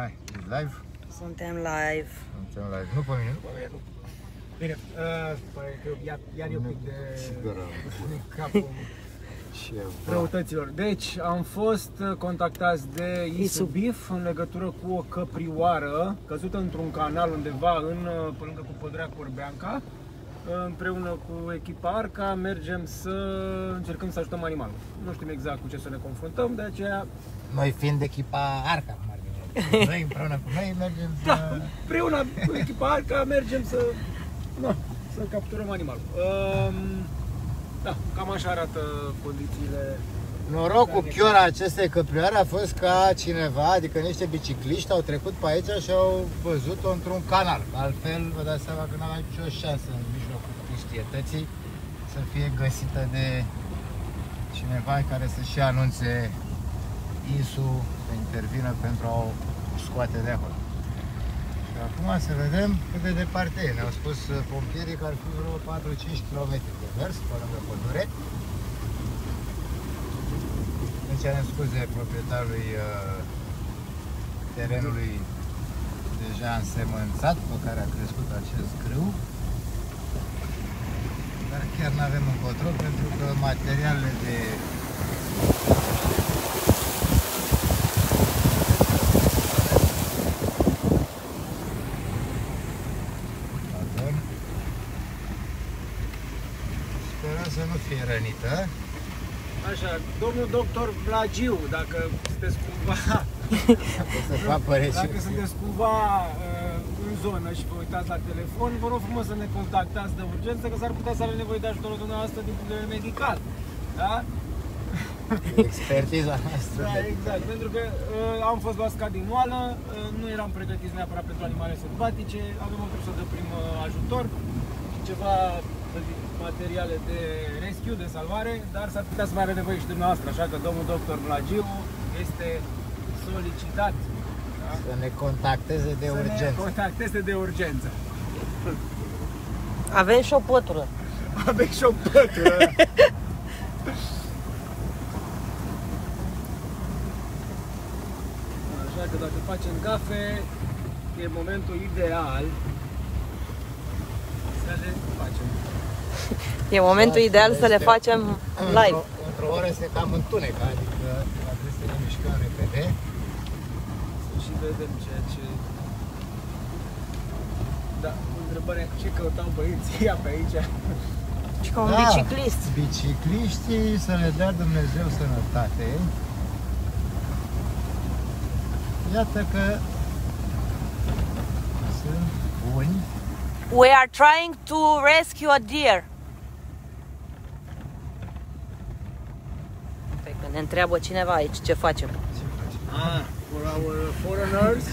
Hai, e live? Suntem live. Suntem live. Nu pe mine, nu pe mine. Bine, pare că iar e un pic de capul răutăților. Deci, am fost contactați de Isu Beef în legătură cu o căprioară căzută într-un canal undeva pe lângă cu Pădurea Corbeanca. Împreună cu echipa Arca mergem să încercăm să ajutăm animalul. Nu știm exact cu ce să ne confruntăm, de aceea... Noi fiind echipa Arca, cum ar veni. Noi împreună cu noi mergem să... Da, împreună cu echipa Arca mergem să capturăm animalul. Da, cam așa arată condițiile. Norocul chiora acestei căprioare a fost ca cineva, adică niște bicicliști, au trecut pe aici și au văzut-o într-un canal. Altfel, vă dați seama că n-avea nicio șansă în mijlocul pustietății să fie găsită de cineva care să-și anunțe Isu să intervină pentru a o scoate de acolo. Și acum să vedem cât de departe e. Ne-au spus pompierii că ar fi vreo 4-5 km de mers pe lângă pădure. Deci cerem scuze proprietarului terenului deja însemănțat pe care a crescut acest grâu. Dar chiar nu avem încotro pentru că materialele de sperăm să nu fie rănită. Așa, domnul doctor Blagiu, dacă sunteți cumva dacă sunteți cumva în zonă și vă uitați la telefon, vă rog frumos să ne contactați de urgență, că s-ar putea să are nevoie de ajutorul dumneavoastră din punct de vedere medical. Da? Expertiza noastră. Da, exact, pentru că am fost luați ca din oală, nu eram pregătiți neapărat pentru animale sălbatice, avem o trusă de prim ajutor și ceva, să zic, materiale de rescue, de salvare, dar s-ar putea să mai avea nevoie și dumneavoastră, așa că domnul doctor Blagiu este solicitat, da? Să ne contacteze de urgență. Ne contacteze de urgență. Avem și o pătură. Avem și o pătură. Așa că dacă facem gafe, e momentul ideal să le facem. E momentul ideal să le facem live. Într-o oră se cam întunecă, adică trebuie să ne mișcăm repede. Să și vedem ceea ce... Da, întrebarea, ce căutau băieții pe aici? Și ca un biciclist. Bicicliștii să le dea Dumnezeu sănătate. Iată că sunt buni. We are trying to rescue a deer. Ne întreabă cineva aici ce facem. For our foreigners.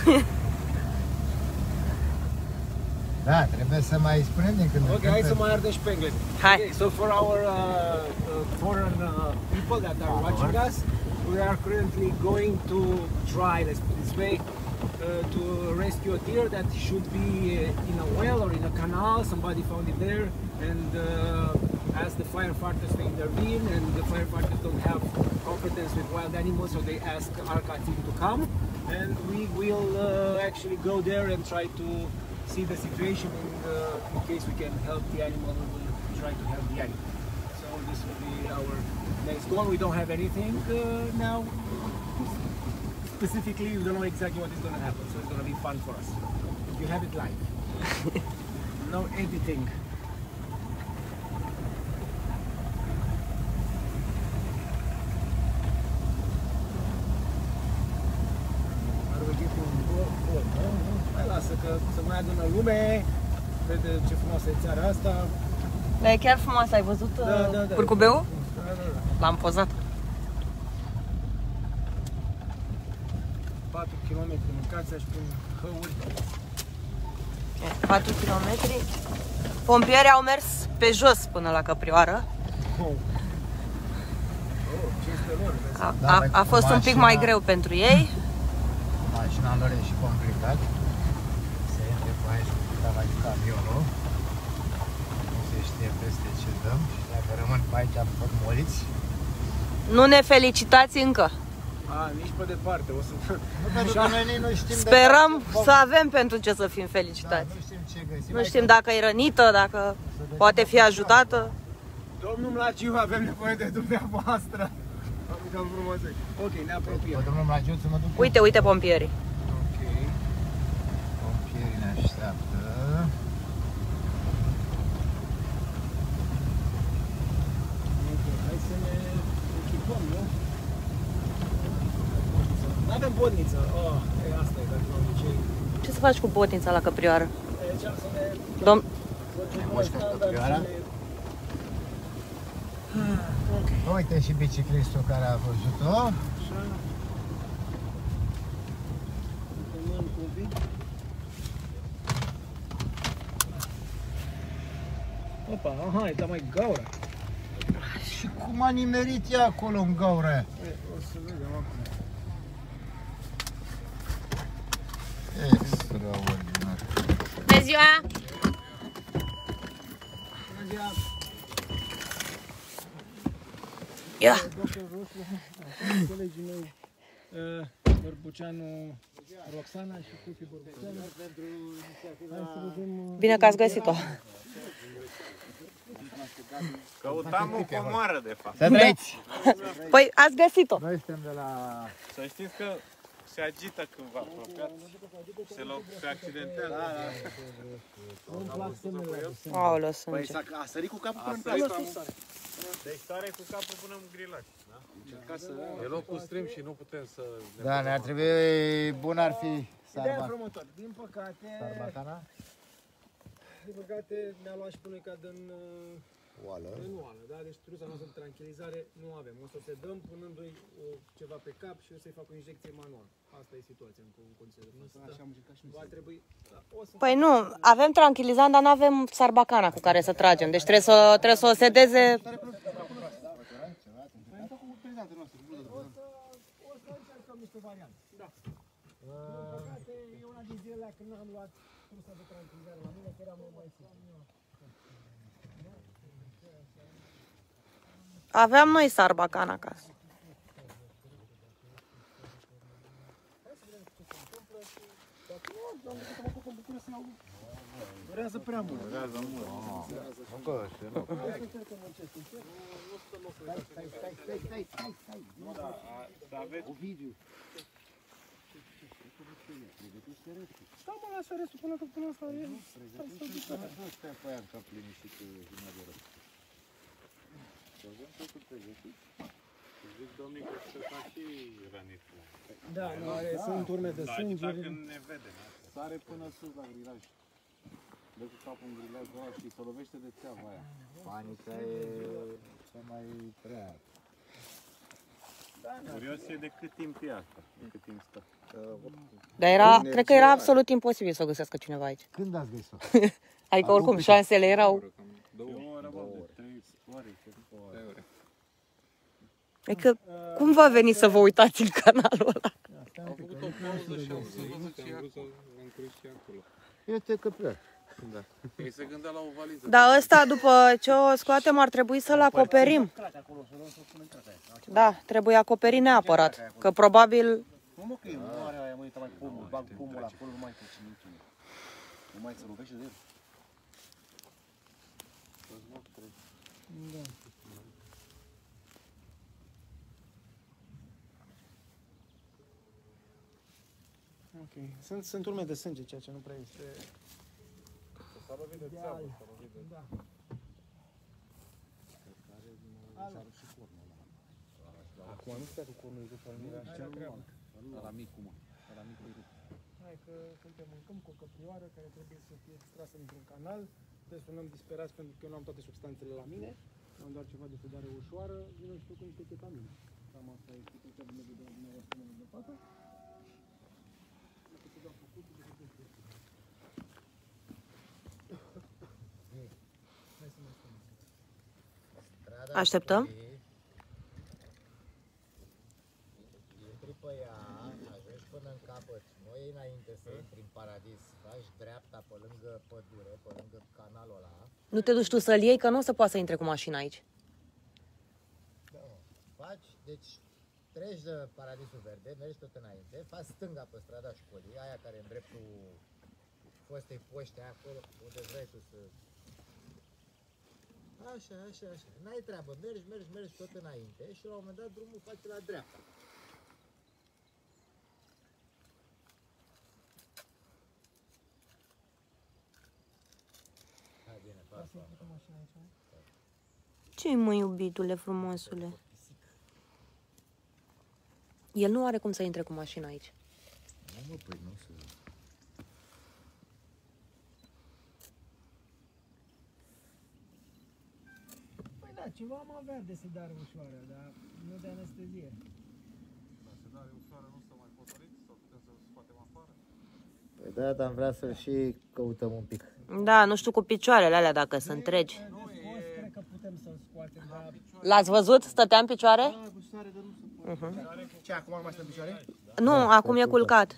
Da, trebuie să mai spunem din când în Ok, hai să mai ardem și pe engleză. Hai. Okay, so for our foreign people that are watching us, we are currently going to try, let's put it this way, to rescue a deer that should be in a well or in a canal. Somebody found it there and asked the firefighters to intervene, and the firefighters don't have competence with wild animals, so they ask Arca team to come, and we will actually go there and try to see the situation, and in case we can help the animal, we will try to help the animal. So this will be our next goal. We don't have anything now. Specifically, we don't know exactly what is going to happen, so it's going to be fun for us. You have it live. No editing. Mai lasă că să mai adună lume, vede ce frumoasă e țara asta. Dar e chiar frumos, ai văzut Da. curcubeul? Da. L-am pozat. 4 km mâncați aș pun hăuri. 4 km. Pompierii au mers pe jos până la căprioară. 500 lor, A fost un pic mai greu pentru ei. Mașina lor e și complicat. Se intre pe aici cu camionul. Nu se știe peste ce dăm și dacă rămân pe aici pot moliți. Nu ne felicitați încă. Nici pe departe. O să... Nu, pentru că noi nu știm. Sperăm să avem pentru ce să fim felicitați. Da, nu știm ce găsim. Nu știm dacă e rănită, dacă poate fi ajutată. Domnul Mlaciu, avem nevoie de dumneavoastră. Am frumos. Ok, ne apropiem. Domnul Mlagiu, să mă duc. Uite, uite pompierii. Ok. Pompierii ne așteaptă. Hai să ne echipăm, nu? N-avem bodniță. Asta e, dacă nu obicei. Ce să faci cu botnița la căprioară? Deci să ne... Domn... Moșca căprioara. Uite și biciclistul care a văzut-o. Așa. Mân cu un pic. Opa, aha, e mai gaură. Și cum a nimerit ea acolo în gaură aia? O să vedem acum. Extraordinar. Bună ziua! Bună ziua! Ia! Doctor Roșu, colegii mei, Bărbuceanu Roxana și Cufi Bărbuceanu. Hai să vedem... Bine că ați găsit-o. Căutam o comoară, de fapt. Să trăiți! Păi ați găsit-o. Noi suntem de la... Să știți că se agită când vă apropiați, se accidentează. Nu-mi plac semnele. Aoleu, sânge. A sărit cu capul până în Nu, nu, nu, Deci sare cu capul până în grilaci. E locul strâm și nu putem să... Da, ne-ar trebui, bun ar fi Ideea e următoare. Din păcate, Sarbacana. ne-a luat și pe noi ca în oală. în oală, da? Deci trusa noastră de tranquilizare nu avem. O să se dăm punându-i ceva pe cap și o să-i fac o injecție manual. Asta e situația în condițiile de față. Așa am încercat și va trebui... Da, o să... Păi nu, avem tranquilizant, dar nu avem sarbacana cu care să tragem. Deci trebuie să o sedeze. O să încercăm niște variante. Da. Din păcate, e una din zilele când n-am luat trusa de tranquilizare la mine, că era mult mai simplu. Aveam noi sarbacana acasă. Durează prea mult. Stai. Ovidiu. Stai mă, lasă restul până asta e. Stai pe aia, cap liniștit jumătate. Zic, domnii, că se fac și rănit. Da, sunt urme de sânge. Dacă ne vede. Sare până sus la grilaj. Dă cu capul în grilaj ăla și se lovește de țeava aia. Panica e cea mai prea. Curios e de cât timp e asta, de cât timp stă. Dar cred că era absolut imposibil să o găsească cineva aici. Când ați găsit-o? Adică oricum șansele erau. E o oră, bă, de 3 ore, 4 ore. Adică cum va veni să vă uitați în canalul ăla? Am făcut o pauză și am văzut și am vrut să am crezut și acolo. Este căprioară. Da. Ei se gândea la o valiză. Dar ăsta, după ce o scoatem, ar trebui să-l acoperim. Da, trebuie acoperit neapărat. Că probabil... Nu mă, că e mare aia, mă, mai pomul, bag pomul acolo, nu mai trece niciunul. Nu mai se lovește de el. Ok. Sunt urme de sânge, ceea ce nu prea este... S-a lovit de țeavă, Da. Acum nu stai cu cornul de familie, așa la mic, cum? La mic de rup. Hai că suntem în câmp cu o căprioară care trebuie să fie extrasă dintr-un canal. Te sunăm disperați pentru că eu nu am toate substanțele la mine. Am doar ceva de sudare ușoară. Vino și tu cu niște ketamine. Cam asta e situația de mediu de la dumneavoastră de față. Așteptăm? Intri pe ea, ajungi până în capăt, nu iei înainte să intri în paradis, faci dreapta pe lângă pădure, pe lângă canalul ăla. Nu te duci tu să-l iei, că nu o să poată să intre cu mașina aici. Da, faci, deci treci de Paradisul Verde, mergi tot înainte, faci stânga pe strada școlii, aia care e în dreptul fostei poște, acolo unde vrei tu să... Așa. N-ai treabă, mergi tot înainte și la un moment dat drumul face la dreapta. Hai bine, pas. Ce-i mă, iubitule, frumosule? El nu are cum să intre cu mașina aici. Nu mă, păi nu să... Păi da, ceva am avea de sedare ușoară, dar nu de anestezie. La sedare ușoară nu stă mai potorit sau putem să-l scoatem afară? Păi da, dar am vrea să-l și căutăm un pic. Da, nu știu cu picioarele alea dacă sunt întregi. Cred că putem să-l scoatem, dar... L-ați văzut? Stătea în picioare? Ce, acum nu mai stă în picioare? Nu, acum e culcat.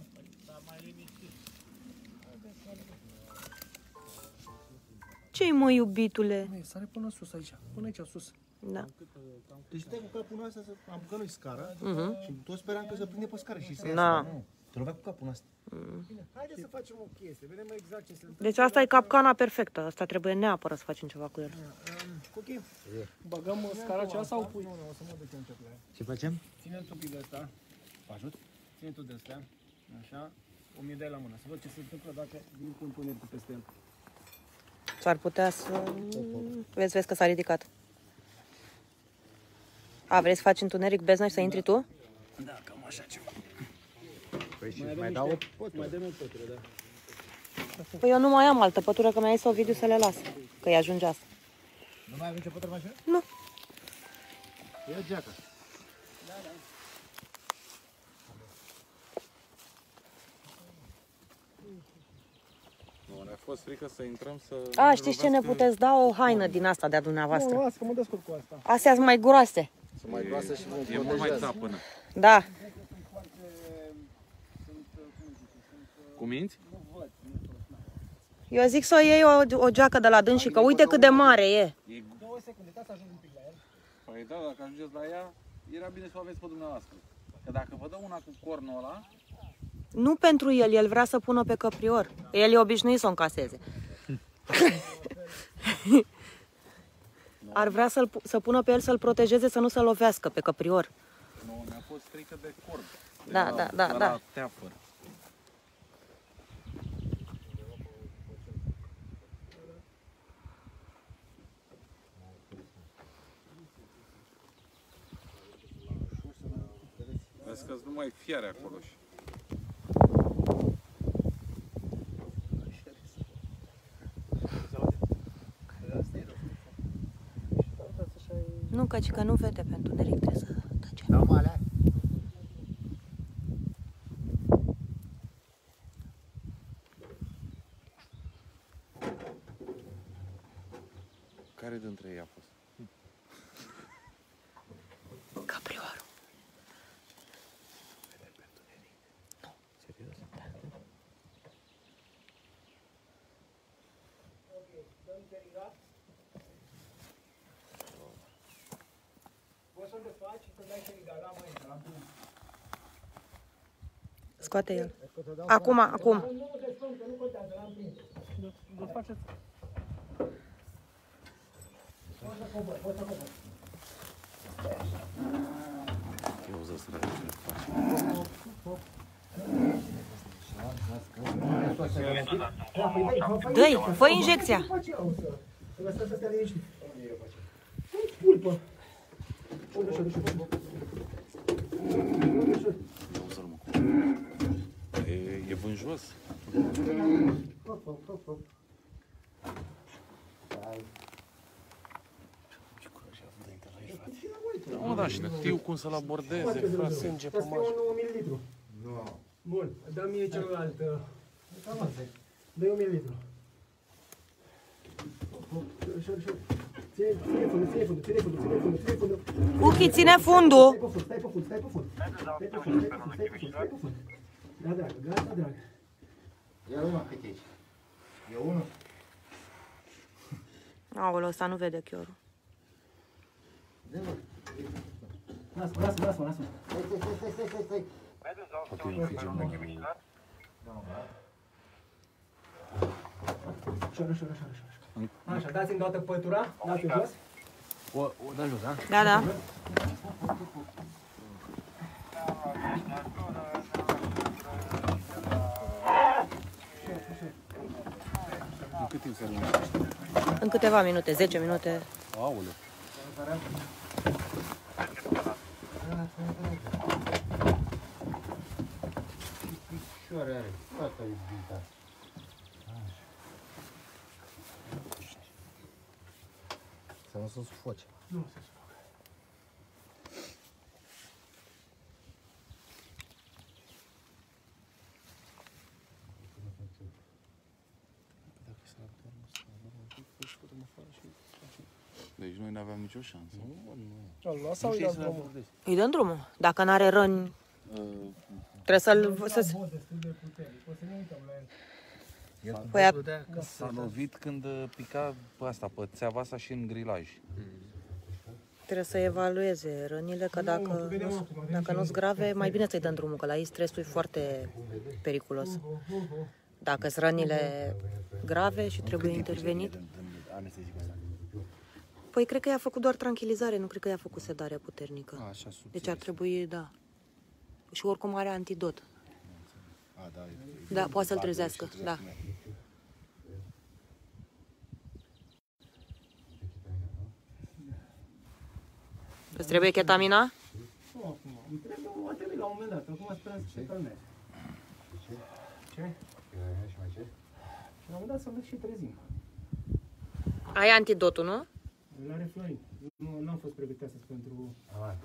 Ce-i mă, iubitule? Măi, sare până sus aici, până aici sus. Da. Deci stai cu capul în asta, am că nu-i scară și tot speram că se prinde pe scară și se Da. iasă. Nu, te lovea cu capul în asta. Bine, haideți să facem o chestie, vedem exact ce se întâmplă. Deci asta e capcana perfectă. Asta trebuie neapărat să facem ceva cu el. Cuchi, băgăm scara cea sau pui? Nu, o să mă duc încet la ea. Ce facem? Ține-l tu pic de ăsta. Vă ajut? Ține tu de astea. Așa. O mi dai la mână. Să văd ce se întâmplă dacă vin cu întunericul peste el. S-ar putea să... Vezi că s-a ridicat. A, vrei să faci întuneric beznă și să intri tu? Da, cam așa ceva. Păi și mai dau o pătură. Mai dăm o pătură, da. Păi eu nu mai am altă pătură, că mi-a zis Ovidiu să le las. Că îi ajunge asta. Nu mai avem ce pătură mașină? Nu. Ia geaca. Nu, ne-a fost frică să intrăm să... A, știți ce ne puteți da? O haină din asta de-a dumneavoastră. Nu, las că mă descurc cu asta. Astea sunt mai groase. Să mai groasă și E mult mai țapănă. Da. Cu minți? Eu zic să o iei o geacă de la dânsii, că uite cât de mare e. 2 secunde, ca să ajung un pic la el. Păi da, dacă ajungeți la ea, era bine să o aveți pe dumneavoastră. Că dacă vă dă una cu cornul ăla, Nu pentru el, el vrea să pună pe căprior. El e obișnuit să o încaseze. Ar vrea să pună pe el să-l protejeze, să nu se lovească pe căprior. nu, ne-a fost frică de cord. Da. Teapăr. Vezi că-s numai fiare acolo și... Nu, căci că nu vede pe întuneric, trebuie să tace. Dau malea. Care dintre ei a fost? Capriorul. Scoate el. Acum. Eu să străi ce faci. Dă-i, fă injecția. E vânjos. Nu, da, și știu cum să-l abordeze, frate. Sânge pe mașă. 1 mililitru. Nu. Bun, dă mie celălalt. Dă-i 1 mililitru. Ține fundul. Uchi, ține fundul. Stai pe fund. Da, dragă, gata, dragă. Ia una cât aici. E unul. Aoleu, ăsta nu vede chiorul. Lasă-mă. Stai. Șoară. Așa, dați-mi toată pătura, dați-o jos. O dă jos, da? Da. În cât timp se liniștește? În câteva minute, 10 minute. Aoleu. Picioare are, toată iubita. Să nu se sufoce. Nu se sufocă. Deci noi n-aveam nicio șansă. Îl luat sau îi dați drumul? Îi dăm drumul. Dacă n-are răni, trebuie să-l... Destul de puternic, o să ne uităm la el. Păi S-a lovit când pica pe asta, pe țeava asta și în grilaj. trebuie să evalueze rănile, că dacă nu sunt grave, mai bine să-i dăm drumul, că la ei stresul e foarte periculos. Dacă sunt rănile grave și trebuie intervenit... Păi cred că i-a făcut doar tranquilizare, nu cred că i-a făcut sedare puternică. Așa, Deci ar trebui, da. Și oricum are antidot. Da, Da, poate să-l trezească, da. Îți trebuie ketamina? Nu acum, îmi trebuie, o trebuie la un moment dat, acum sperăm să se calmeze. Ce? Și la un moment dat să-l și trezim. Ai antidotul, nu? Îl are Florin. Nu am fost pregătit astăzi pentru...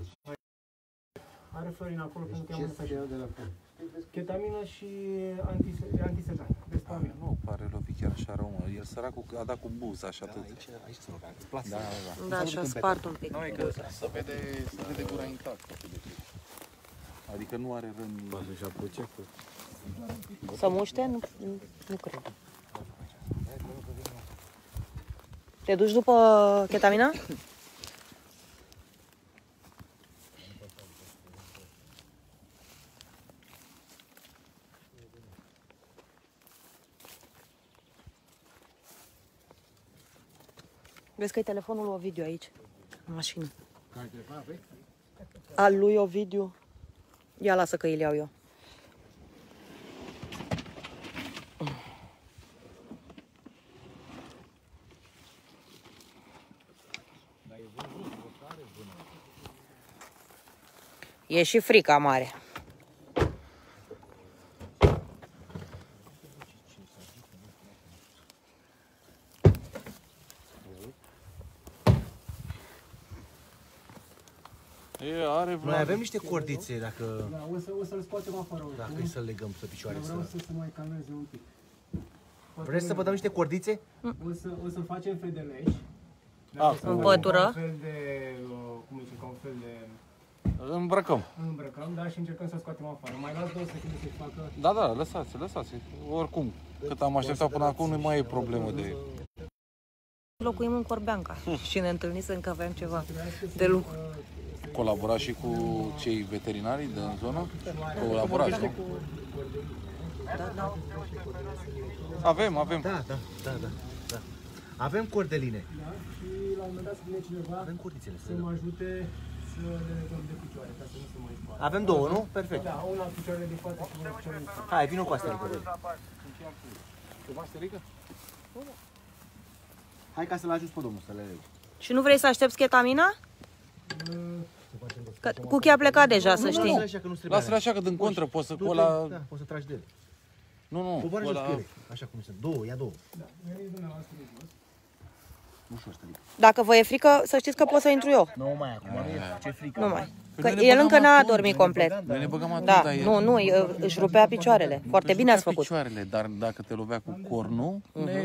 Are Florin acolo pentru că am lăsat și de la fel. Ketamină și antisedan. Despamin. Nu pare lovit chiar așa rău, mă. El săracul a dat cu buz, așa tot. Aici se rog, îți place. Da, și-a spart un pic. Nu, e că se vede gura intactă. Adică nu are răni. Să muște? Nu cred. Te duci după ketamina? Vezi că e telefonul lui Ovidiu aici, în mașină. Al lui Ovidiu. Ia lasă că îl iau eu. E și frica mare. Noi avem niște cordițe, dacă... Da, o să-l scoatem afară. Dacă e să legăm pe picioare. Vreau să se mai calmeze un pic. Vreți să vă dăm niște cordițe? O să facem fedeleș. În pătură. Un fel de, cum zice, ca un fel de... Îmbrăcăm. Îmbrăcăm, da, și încercăm să scoatem afară. Mai las 2 secunde să-și facă... Da, lăsați. Oricum, cât am așteptat până acum, nu mai e problemă de... Locuim în Corbeanca și ne întâlnisem că aveam ceva de lucru. Colaborați și cu cei veterinari din zonă? Colaborați, nu? Da. Avem. Da. Avem cordeline. Da, și la un moment dat să vine cineva Avem cordițele. să mă ajute să le legăm de picioare, ca să nu se mai spară. Avem două, nu? Perfect. Da, una picioarele de față și una picioarele de față. Hai, vină cu astea. Hai ca să-l ajut pe domnul să le leg. Și nu vrei să aștepți ketamina? Că Cuchi a plecat deja, să știi. Lasă-le așa că din contră poți să cola... Da, poți să tragi de ele. Nu, Coboară jos cola... pe ele, așa cum sunt. Două, ia două. Da, veniți dumneavoastră de jos. Ușor, stărică. Dacă vă e frică, să știți că pot să intru eu. Nu mai acum, nu e. Ce frică. Nu mai. Că el încă n-a adormit complet. Noi ne băgăm atunci, Da, dar el... nu, își rupea picioarele. Foarte bine ați făcut. Picioarele, dar dacă te lovea cu cornul,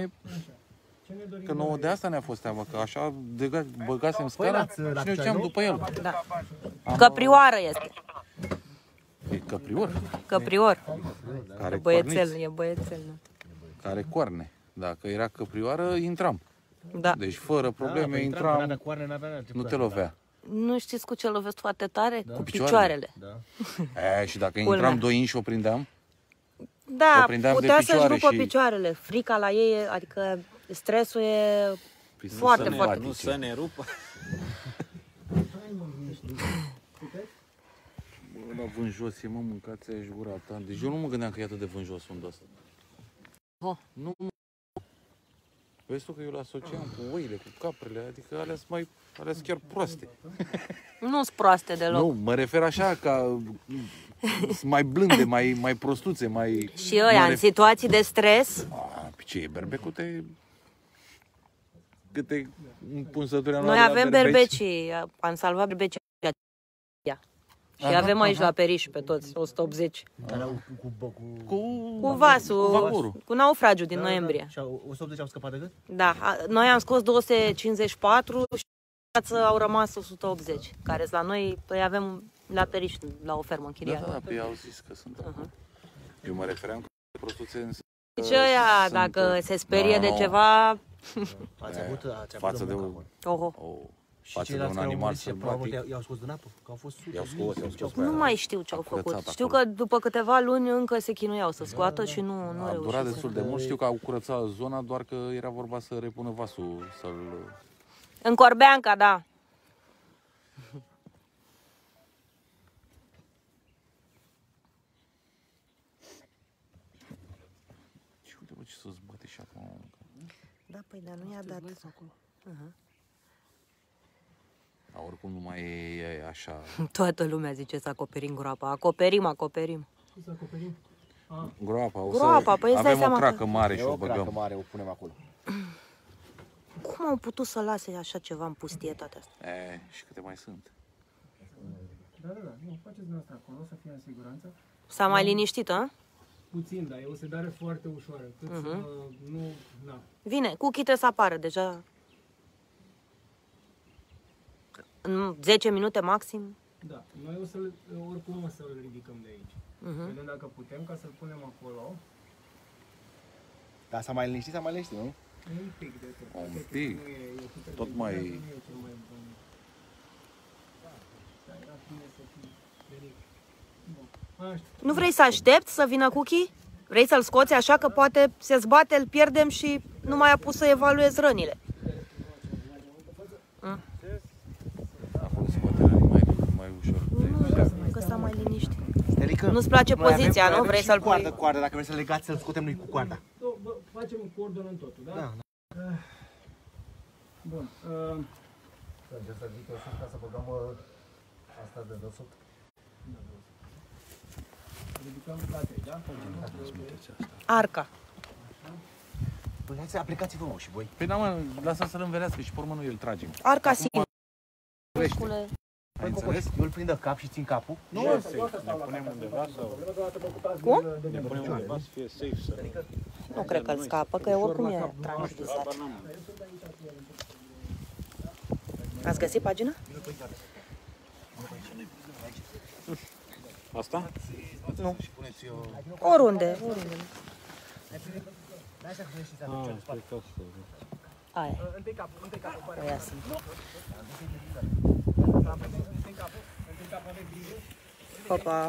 Că nouă de asta ne-a fost teamă, că așa băgasem scara și ne duceam după el. Da. Căprioară este. E căprior. Căprior. Care Băiețel, corniți, e băiețel. care coarne. Dacă era căprioară, intram. Da. Deci fără probleme intram, Coarne, nu te lovea. Nu știți cu ce lovesc foarte tare? Da. Cu picioarele. picioarele. Și dacă Culmea. intram 2 inși, o prindeam? Da, O prindeam de putea să-și picioare rupă și- picioarele. Frica la ei, adică stresul e Păi sunt foarte, sănătice. foarte... Nu să ne rupă. Bă, la vânjos e, mă, mâncați aici gura ta. Deci eu nu mă gândeam că e atât de vânjos undul ăsta. Oh. Nu, mă. Vezi tu că eu le asociam cu oile, cu caprele, adică alea sunt chiar proaste. Nu sunt proaste deloc. Nu, mă refer așa ca sunt mai blânde, mai prostuțe, mai... Și ăia, în situații de stres, Pe ce e berbecute? Câte punsături am noi luat de la avem berbecii, am salvat berbecii. Și avem aici la Periș pe toți, 180. Cu vasul, vaporul. cu naufragiu din noiembrie. Și 180 au scăpat de gât? Da, noi am scos 254 și au rămas 180, care sunt la noi, păi avem la Periș, la o fermă Da, închiriată. da, pe ei au zis că sunt. Eu mă refeream că prostuțe în... Deci ăia, dacă se sperie de ceva, Ați avut față de muncă un... acolo. oho. Față de ceilalți un care au animal murit, ce probabil sălbatic. i-au scos din apă, că au fost sute. I-au scos pe Nu aia. mai știu ce au curățat făcut. Știu acolo. că după câteva luni încă se chinuiau să scoată și nu A durat reușeau. destul de mult. Știu că au curățat zona, doar că era vorba să repună vasul, să-l... În Corbeanca, da. Și uite, bă, ce să-ți bate și acum. Da, păi, dar nu i-a dat. Dar oricum nu mai e așa... Toată lumea zice să acoperim groapa. Acoperim. Groapa, o Groapa, păi îți dai avem o seama cracă că- mare și E o o cracă băgăm. mare, o punem acolo. Cum au putut să lase așa ceva în pustietatea asta? Și câte mai sunt? Da, nu, faceți dumneavoastră acolo, să fie în siguranță. S-a mai liniștit, a? Puțin, dar e o sedare foarte ușoară, cât să nu, na. Vine, Cuchi trebuie să apară deja. În 10 minute maxim. Da, noi oricum o să-l ridicăm de aici. Vedem dacă putem, ca să-l punem acolo. Dar s-a mai liniștit, nu? Un pic de tot. Un pic. Tot mai... Nu e cel mai bun. Da, era bine să fii venit. Bun. Așa. Nu vrei să aștepți să vină Cuchi? Vrei să-l scoți așa că poate se zbate, îl pierdem și nu mai a pus să evaluezi rănile. Acolo se poate răni mai ușor. Nu, că s-a mai liniștit. Stelică, Nu-ți place noi poziția, avem nu? Vrei și să-l coardă, pui? coardă, dacă vrei să legați, să-l scotem noi cu coarda. Bă, facem coordonăm totul, da? Da. Bun. Încerc să ridic eu sus ca să băgăm asta de desubt. Ridicăm la 3, da? Arca. Păi hai să aplicați-vă, mă, și voi. Păi da, mă, lasă să-l învelească și pe urmă noi îl tragem. Arca singur. Ai înțeles? Eu îl prind de cap și țin capul. Ne punem undeva sau... Cum? Ne punem undeva să fie safe, să... Nu cred că îl scapă, că oricum e tranquilizat. Ați găsit pagina? Asta? Nu. Oriunde. Aia. Aia sunt. Hopa.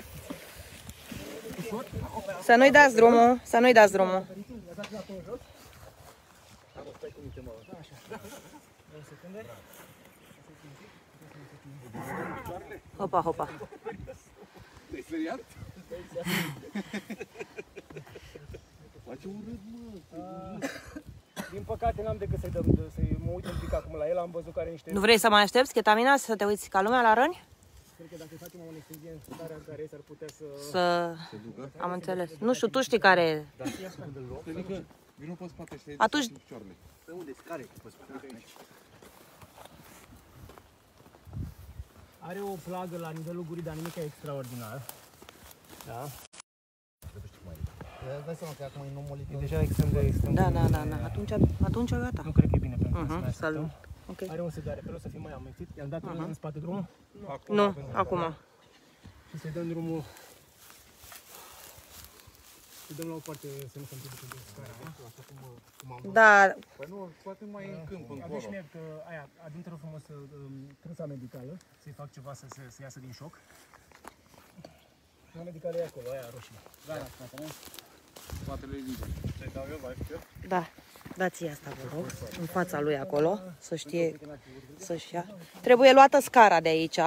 Să nu-i dați drumul, să nu-i dați drumul. Hopa, hopa. Te-ai speriat? Face urât, mă. Din păcate n-am decât să-i mă uit un pic acum la el, am văzut că are niște... Nu vrei să mai aștepți ketamina, să te uiți ca lumea la răni? Cred că dacă facem o anestezie în starea în care s-ar putea să... Să... Am înțeles. Nu știu, tu știi care e. Stelică, vină pe spate și te-ai Atunci- picioarele. Pe unde? Care? Are o plagă la nivelul gurii, dar nimic extraordinar. Da? Îți dai seama că acum e nomolit. E deja extrem de... Da. Atunci gata. Nu cred că e bine pentru că să mai Să-l... așteptăm. Ok. Are un sedare, pe o să fie mai amețit. I-am dat în spate drumul Nu, acum. și să-i dăm drumul dăm la o parte să nu se întâmple de scara, așa cum am văzut. Da, Păi nu, poate mai în câmp încolo. Aveți mie că aia, adintră frumos trânsa medicală, să-i fac ceva să iasă din șoc. Trânsa medicală e acolo, aia roșie. Da, spatele. Spatele e liber. Să-i dau eu, mai știu? da. Dați-i asta, vă rog, în fața lui acolo, să știe, să-și ia. Trebuie luată scara de aici.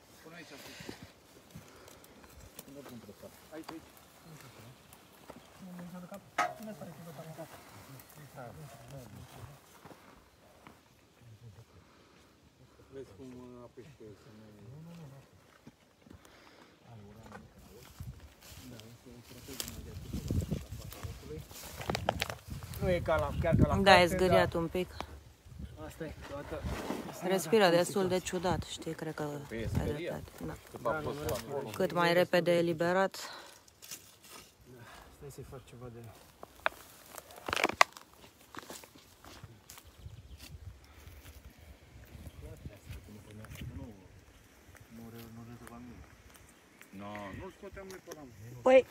Vezi cum apeși pe el să nu... Nu e ca la, chiar ca la Da, e carte, zgâriat un pic. dar asta e, toată... Respiră destul de ciudat, știi, cred că ai dreptate. Da. Cât a pus acolo. Cât mai repede eliberat. Stai să-i fac ceva de... Nu-l scoteam noi pe ăla. Păi,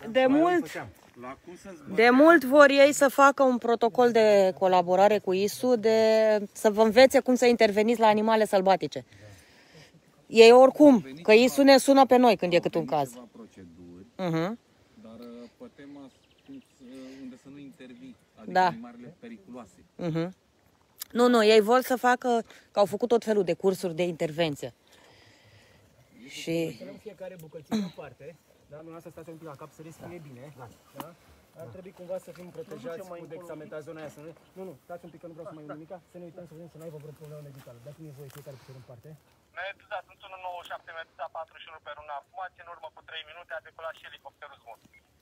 La cum să vor ei să facă un protocol de colaborare cu ISU, să vă învețe cum să interveniți la animale sălbatice. Ei oricum, că ISU ne sună pe noi când e cât un caz. ceva proceduri, dar pe tema unde să nu intervii, adică Da. animalele periculoase. Nu, ei vor să facă, că au făcut tot felul de cursuri de intervenție. Și În fiecare bucățică în parte, da? Dumneavoastră stați un pic la cap să respire bine, da? Ar trebui cumva să fim protejați cu dexametazona aia. Nu, stați un pic că nu vreau să mai nimica, să ne uităm să vedem să nu aibă vreo problemă medicală. Dați-mi voie fiecare picior în parte. Da, sunt 197 metri, 41 pe runa acum, în urmă cu 3 minute a decolat și elicopterul zmut.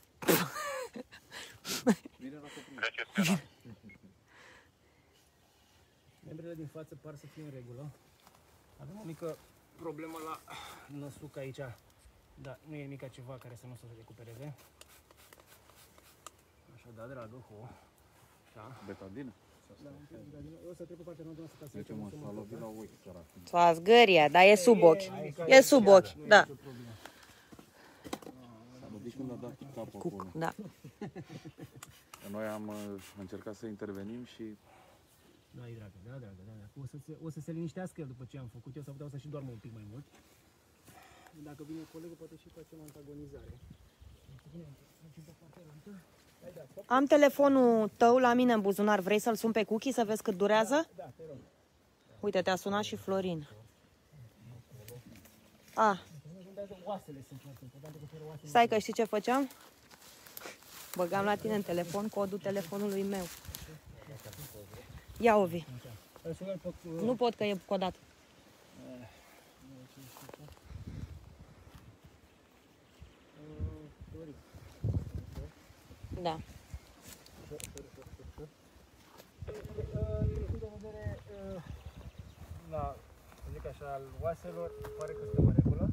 Membrele din față par să fie în regulă. Avem o mică problemă la năsuc aici. Da, nu e nimic ceva care să nu se recupereze. Așa, da, dragă, ho. Așa. Betadină? Da, eu o să trec pe partea noastră ca să Deci mă, s-a lovit la ochi, sărac. s-a zgâria, dar e sub ochi. E sub ochi, da. S-a lovit când a dat capul acolo. Da. Noi am încercat să intervenim și Da, e dragă, da. O să se liniștească el după ce am făcut eu, s-ar putea să și doarmă un pic mai mult. Dacă vine colegul, poate și facem antagonizare. Am telefonul tău la mine în buzunar. Vrei să-l sun pe Cookie să vezi cât durează? Da, te rog. Uite, te-a sunat și Florin. Oasele sunt foarte importante, că fără oasele... Stai că știi ce făceam? Băgam la tine în telefon codul telefonului meu. Ia, Ovi. Nu pot că e codat. Da. Din punct de vedere, să zic așa, al oaselor, pare că suntem în regulă.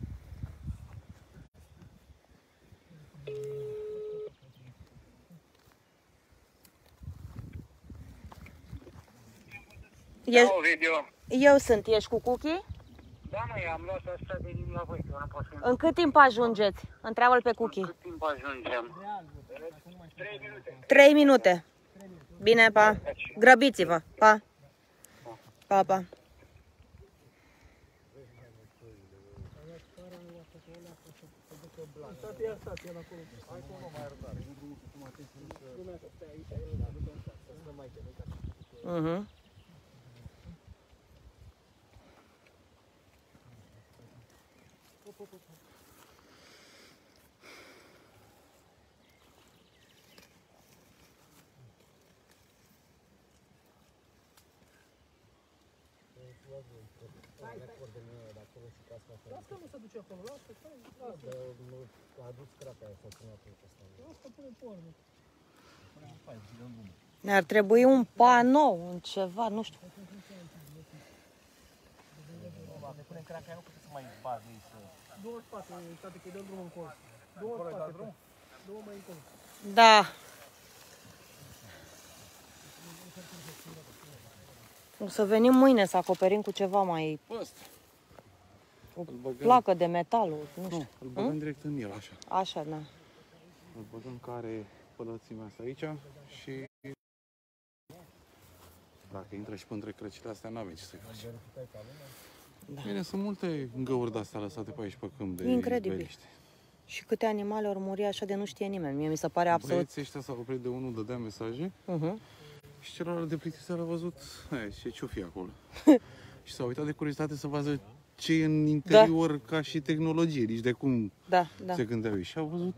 Eu sunt. Ești cu Cookie? Da, măi, am luat asta de la voi, că nu pot să... În cât timp ajungeți? Întreabă-l pe Cookie. Cât timp ajungem? 3 minute. 3 minute. Bine, pa. Grăbiți-vă. Pa. Pa, pa. Asta nu se duce acolo, lasă, stai, lasă. A adus scrapea aia, să țină acolo pe asta. Asta pune pe urmă. Ne-ar trebui un panou, un ceva, nu știu. Dacă punem cracea, nu puteți să mai bagi ei să... Două spate, state că-i dăm drumul încolo. Două spate, două mai încolo. Da. O să venim mâine să acoperim cu ceva mai... O placă de metal, nu știu. îl băgăm direct în el, așa. Așa, da. Îl băgăm care pălățimea asta aici și dacă intră și pe între crăcile astea, n-avem ce să faci. Da. Bine, sunt multe găuri de-astea lăsate pe aici, pe câmp de Incredibil. beliște. Și câte animale ori muri așa de nu știe nimeni. Mie mi se pare absolut... Băieții ăștia s-au oprit de unul, dădea mesaje și celălalt de plictisel a văzut ce-o fi acolo. Și s-a uitat de curiozitate să vadă ce e în interior ca și tehnologie, nici de cum se gândeau ei. Și au văzut...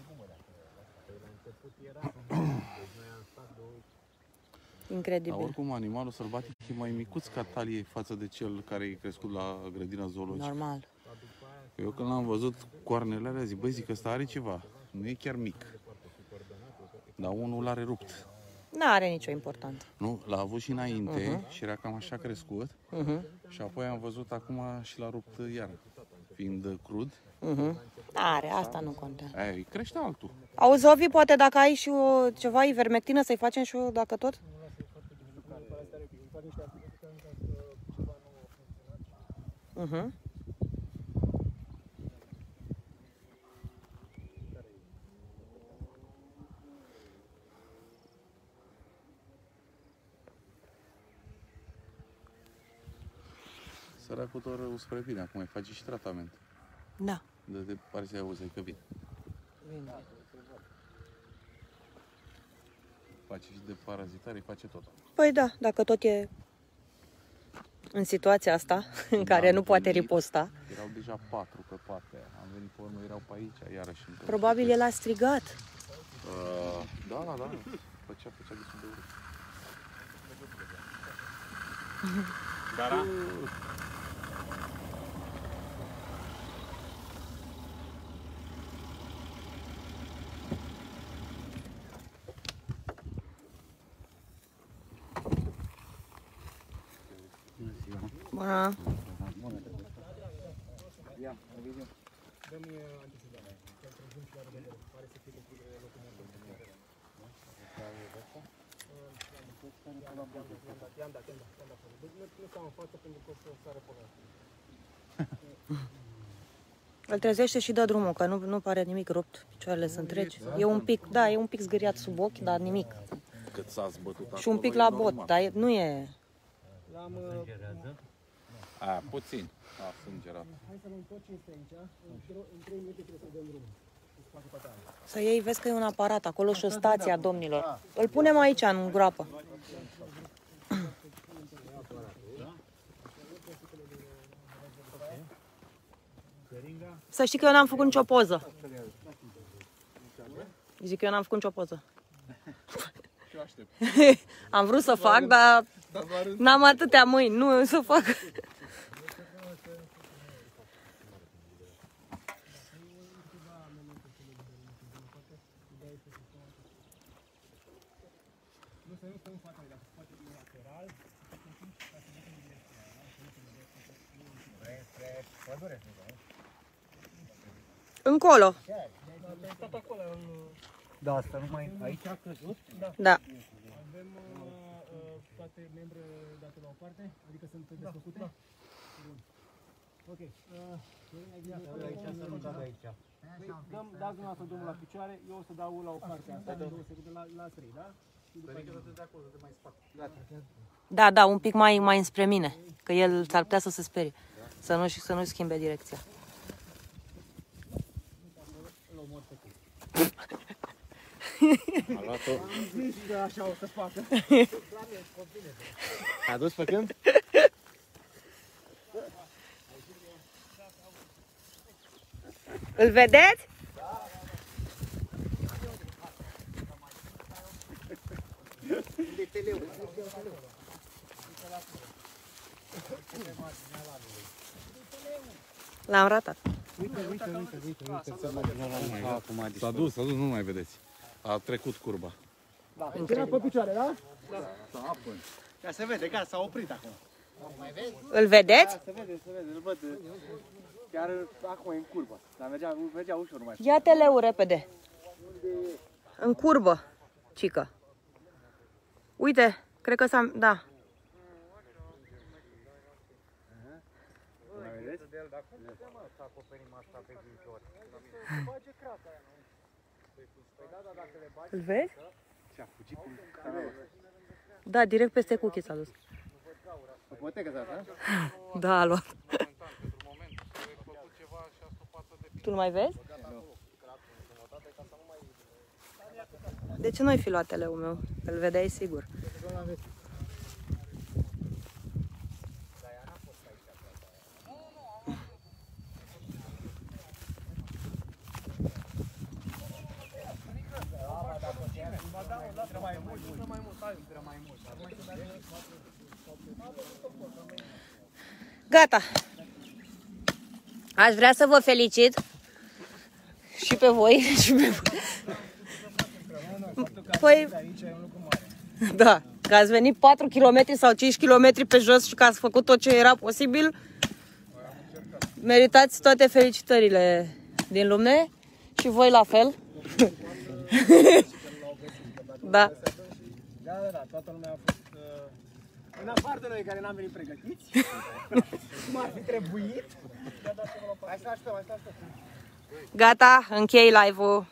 Incredibil. Dar oricum, animalul sălbatic e mai micuț ca talie față de cel care e crescut la grădina zoologică. Normal. Eu când l-am văzut coarnele alea, zic, ăsta are ceva. Nu e chiar mic. Dar unul l-are rupt. Nu are nicio importanță. Nu, l-a avut și înainte și era cam așa crescut. Și apoi am văzut acum și l-a rupt iar. Fiind crud. Are, asta nu contează. Aia, crește altul. Auzi, Ovi, poate dacă ai și ceva ivermectină să-i facem și eu, dacă tot? Săracul doar spre bine, acum îi face și tratament. Da. De pare să-i auzi că bine. Face și de parazitare, îi face tot. Păi da, dacă tot e în situația asta, în care nu poate riposta. Erau deja 4 pe partea aia. Am venit pe urmă, erau pe aici, iarăși. Probabil el a strigat. Da. Făcea destul de urât. Gara? Bună. Îl trezește și dă drumul, că nu pare nimic rupt. Picioarele sunt reci. E un pic, da, e un pic zgâriat sub ochi, dar nimic. Cât s-a zbătut Și un pic la bot, dar nu e... Aia, puțin. A sângerat. Să iei, vezi că e un aparat acolo și o stație a domnilor. Îl punem aici, în groapă. Să știi că eu n-am făcut nicio poză. Zic că eu n-am făcut nicio poză. Am vrut să fac, dar n-am atâtea mâini, nu să fac. Încolo. Da, asta numai aici a căzut? Da. Avem toate membrele date la o parte? Adică sunt desfăcute? Da. Ok. Aici să nu dau aici. Dați dumneavoastră drumul la picioare, eu o să dau la o parte. Asta în 2 secunde la 3, da? Da, un pic mai înspre mine, că el s-ar putea să se sperie. Să nu schimbe direcția. A luat-o. Am zis că așa o să facă. A dus pe câmp? Îl vedeți? L-am ratat. S-a dus, nu mai vedeți. A trecut curba. Da, era pe picioare, da? Da. Ia se vede, gata, s-a oprit acum. Îl vedeți? Se vede, îl văd. Chiar acum e în curbă. Dar mergea ușor mai. Ia teleu repede. În curbă, cică. Uite, cred că s-a... Da. Mai vedeți? Să acoperim asta pe viitor. Îl vezi? Da, direct peste cuchii s-a dus. Da, a luat. Tu nu mai vezi? De ce nu-i fi luat teleul meu? Îl vedeai sigur. Gata! Aș vrea să vă felicit și pe voi și pe voi. Păi, da, că ați venit 4 km sau 5 km pe jos și că ați făcut tot ce era posibil. Meritați toate felicitările din lume și voi la fel. Da. Da, toată lumea a fost... În afară de noi care n-am venit pregătiți, cum ar fi trebuit. Hai să așteptăm, hai să așteptăm. Gata, închei live-ul.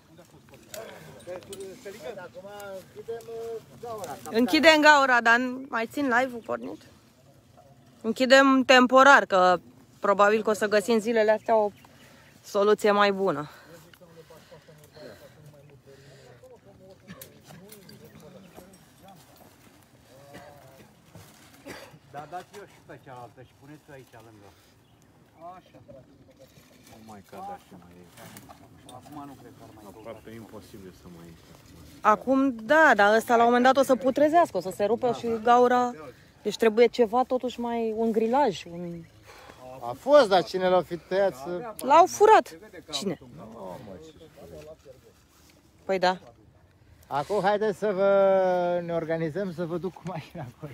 Închidem gaura, dar mai țin live-ul pornit? Închidem temporar, că probabil că o să găsim zilele astea o soluție mai bună. Da, dați-o și pe cealaltă și puneți-o aici lângă. Așa. Nu mai cădea și mai e. Acum nu cred că ar mai cădea. Aproape imposibil să mai iei. Acum, da, dar ăsta la un moment dat o să putrezească, o să se rupă și gaura. Deci trebuie ceva totuși mai, un grilaj. A fost, dar cine l-a fi tăiat să... L-au furat. Cine? Păi da. Acum haideți să ne organizăm să vă duc cu mașina acolo.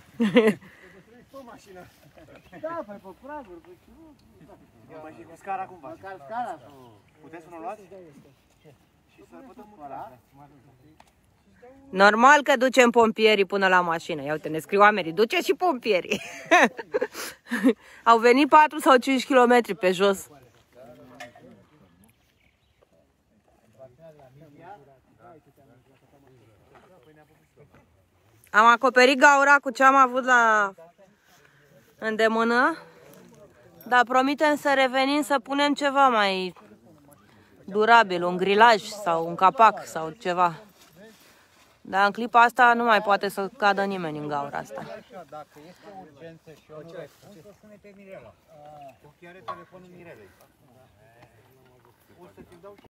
Da, păi pe praguri, păi ce nu? Păi și cu scara cum faci? Măcar scara. Puteți să nu luați? Și să putem muta. Normal că ducem pompierii până la mașină. Ia uite, ne scriu oamenii, duce și pompierii. Au venit 4 sau 5 km pe jos. Am acoperit gaura cu ce am avut la îndemână, dar promitem să revenim să punem ceva mai durabil, un grilaj sau un capac sau ceva. Dar în clipa asta nu mai poate să cadă nimeni în gaura asta. Dacă este o urgență și eu nu răspund, să spune pe Mirela. Chiar are telefonul Mirelei. O să ți dau